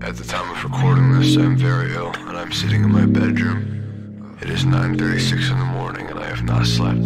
At the time of recording this, I'm very ill, and I'm sitting in my bedroom. It is 9:36 in the morning, and I have not slept.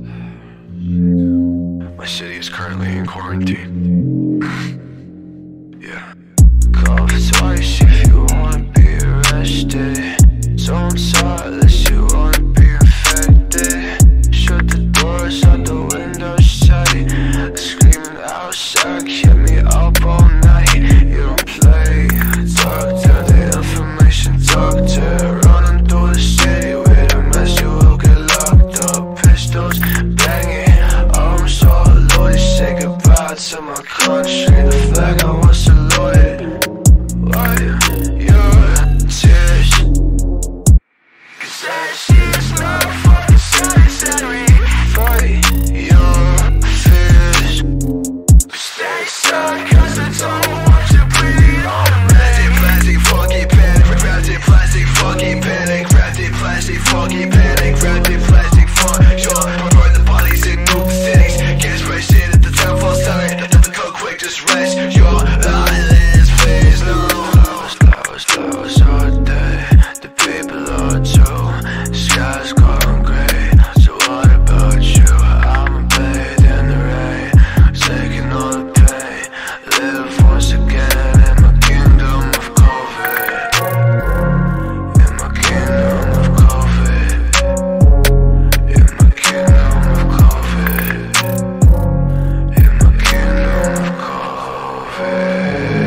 My city is currently in quarantine. Yeah. Cough twice if you wanna be arrested. Solsa unless you wanna be infected. Shut the doors out the window side. Screaming outside, keep me up all night. You don't play, talk to the information, talk to running through the city with a mess. You will get locked up, pistols banging. I'm so loaded, say goodbye to my country. The flag I was saluted. Why your tears? 'Cause that shit's not fucking sanitary. Fight your fears. Stay stuck 'cause I don't want you breathing on me. Plastic fucking panic, plastic fucking panic, plastic fucking panic, plastic fun. Sure, burn the bodies in new cities. Get fresh in at the town falls telling. The coke quick, just rest your eyelids, please no. Flowers all day, the people are too. Sky's gone gray, so what about you? I'm bathed in the rain, taking all the pain. Live once again in my kingdom of COVID. In my kingdom of COVID. In my kingdom of COVID. In my kingdom of COVID.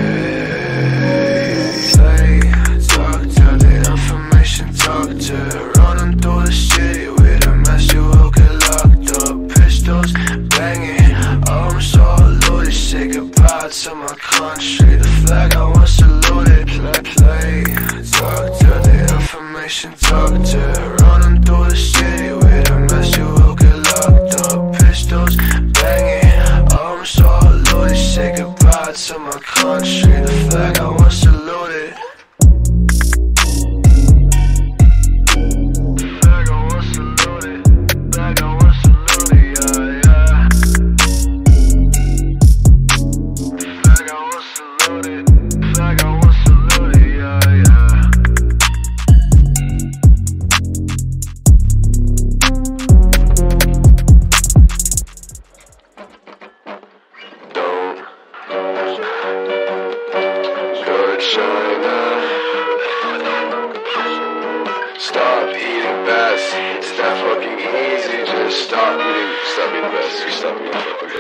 Talk to the information, talk to running through the city with a mess. You will get locked up, pistols banging. I'm so loaded, say goodbye to my country. The flag I once saluted. Play. Talk to the information, talk to running through the city with a mess. You will get locked up, pistols banging. I'm so loaded, say goodbye to my country. The flag I once saluted. China. Stop eating best. It's not fucking easy. Just stop eating best. Stop eating best.